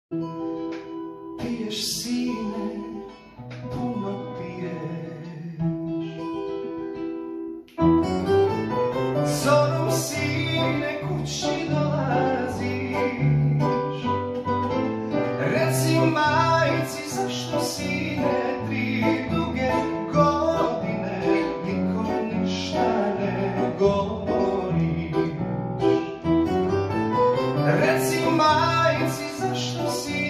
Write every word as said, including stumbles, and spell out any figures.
Piješ, sine, puno piješ. Zorom, sine, kući dolaziš. Reci majci, zašto, sine, tri duge godine nikom ništa ne govoriš. Reci majci, zašto, sine,